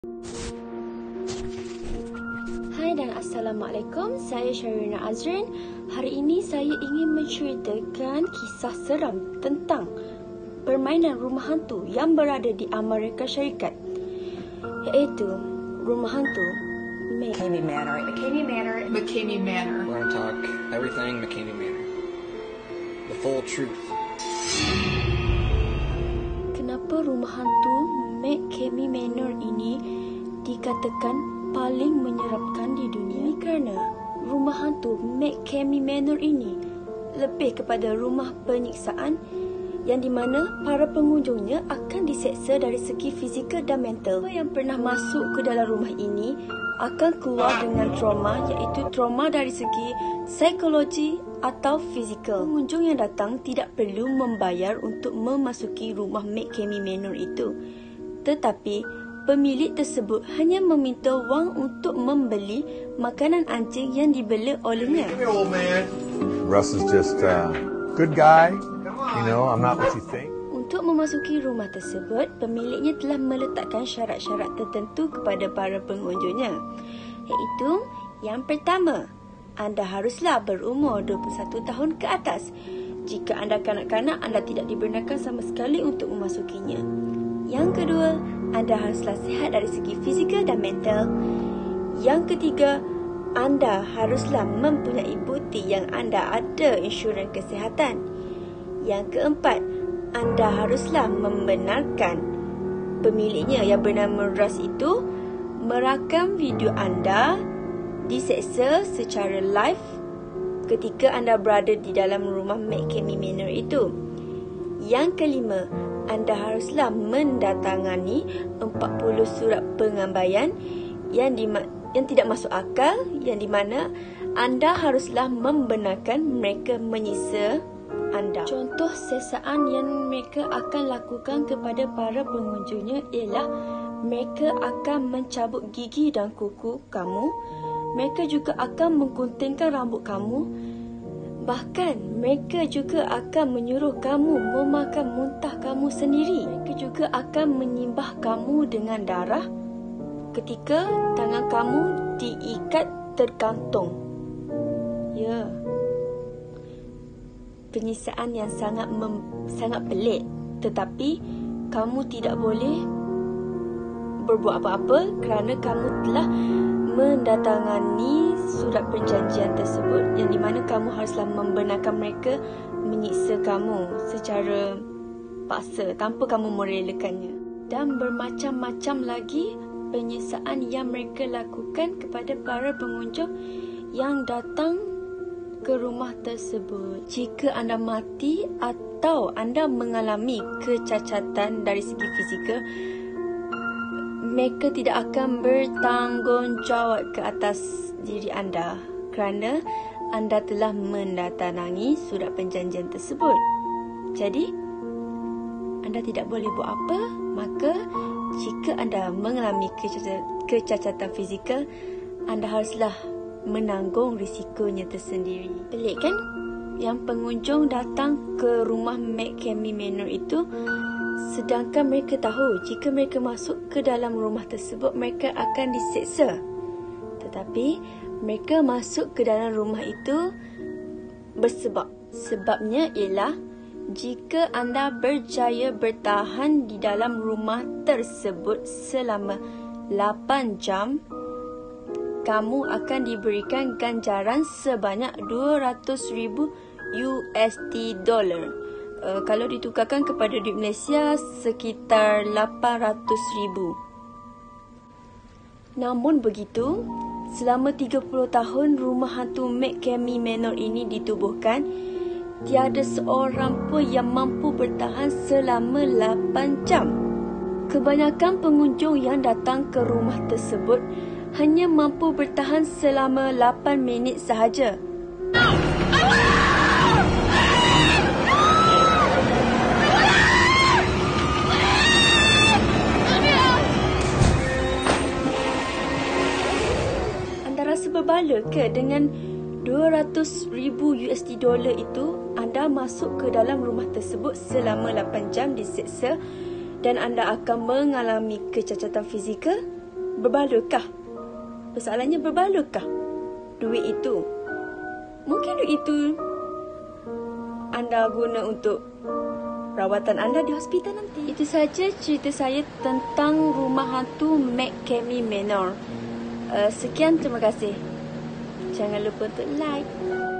Hai dan Assalamualaikum, saya Sharina Azrin. Hari ini saya ingin menceritakan kisah seram tentang permainan rumah hantu yang berada di Amerika Syarikat, iaitu rumah hantu McCamey Manor. McCamey Manor. We're gonna talk everything McCamey Manor. The full truth. Kenapa rumah hantu McCamey Manor ini dikatakan paling menyeramkan di dunia? Ini kerana rumah hantu McCamey Manor ini lebih kepada rumah penyiksaan yang di mana para pengunjungnya akan diseksa dari segi fizikal dan mental. Siapa yang pernah masuk ke dalam rumah ini akan keluar dengan trauma, iaitu trauma dari segi psikologi atau fizikal. Pengunjung yang datang tidak perlu membayar untuk memasuki rumah McCamey Manor itu, tetapi pemilik tersebut hanya meminta wang untuk membeli makanan anjing yang dibela olehnya. Russ is just a good guy. You know, I'm not what you think. Untuk memasuki rumah tersebut, pemiliknya telah meletakkan syarat-syarat tertentu kepada para pengunjungnya, iaitu yang pertama, anda haruslah berumur 21 tahun ke atas. Jika anda kanak-kanak, anda tidak dibenarkan sama sekali untuk memasukinya. Yang kedua, anda haruslah sihat dari segi fizikal dan mental. Yang ketiga, anda haruslah mempunyai bukti yang anda ada insurans kesihatan. Yang keempat, anda haruslah membenarkan pemiliknya yang bernama Russ itu merakam video anda diseksa secara live ketika anda berada di dalam rumah McCamey Manor itu. Yang kelima, anda haruslah mendatangani 40 surat pengambaian yang tidak masuk akal, yang di mana anda haruslah membenarkan mereka menyiksa anda. Contoh siksaan yang mereka akan lakukan kepada para pengunjungnya ialah mereka akan mencabut gigi dan kuku kamu. Mereka juga akan mengguntingkan rambut kamu. Bahkan mereka juga akan menyuruh kamu memakan muntah kamu sendiri. Mereka juga akan menyimbah kamu dengan darah ketika tangan kamu diikat tergantung. Ya. Penyiksaan yang sangat pelik, tetapi kamu tidak boleh berbuat apa-apa kerana kamu telah mendatangani surat perjanjian tersebut, yang di mana kamu haruslah membenarkan mereka menyiksa kamu secara paksa tanpa kamu merelakannya. Dan bermacam-macam lagi penyiksaan yang mereka lakukan kepada para pengunjung yang datang ke rumah tersebut. Jika anda mati atau anda mengalami kecacatan dari segi fizikal, mereka tidak akan bertanggungjawab ke atas diri anda kerana anda telah mendatangi surat perjanjian tersebut. Jadi, anda tidak boleh buat apa. Maka, jika anda mengalami kecacatan fizikal, anda haruslah menanggung risikonya tersendiri. Pelik kan? Yang pengunjung datang ke rumah McCamey Manor itu sedangkan mereka tahu jika mereka masuk ke dalam rumah tersebut mereka akan diseksa. Tetapi mereka masuk ke dalam rumah itu bersebab. Sebabnya ialah jika anda berjaya bertahan di dalam rumah tersebut selama 8 jam, kamu akan diberikan ganjaran sebanyak $200,000 USD. Kalau ditukarkan kepada duit Malaysia, sekitar 800,000. Namun begitu, selama 30 tahun rumah hantu McCamey Manor ini ditubuhkan, tiada seorang pun yang mampu bertahan selama 8 jam. Kebanyakan pengunjung yang datang ke rumah tersebut hanya mampu bertahan selama 8 minit sahaja. Anda rasa berbala ke dengan $200,000 USD itu? Anda masuk ke dalam rumah tersebut selama 8 jam diseksa dan anda akan mengalami kecacatan fizikal, berbalurkah? Persoalannya berbalurkah duit itu? Mungkin duit itu anda guna untuk rawatan anda di hospital nanti. Itu saja cerita saya tentang rumah hantu McKamey Manor. Sekian, terima kasih. Jangan lupa untuk like.